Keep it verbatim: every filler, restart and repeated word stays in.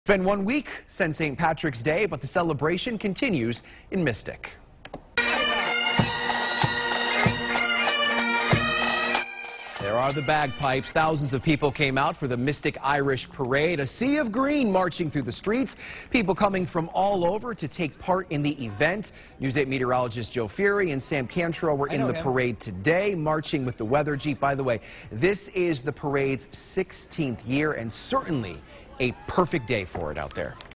It's been one week since Saint Patrick's Day, but the celebration continues in Mystic. There are the bagpipes. Thousands of people came out for the Mystic Irish Parade, a sea of green marching through the streets. People coming from all over to take part in the event. News eight meteorologist Joe Fury and Sam Cantrell were in the him. parade today, marching with the weather jeep. By the way, this is the parade's sixteenth year and certainly a perfect day for it out there.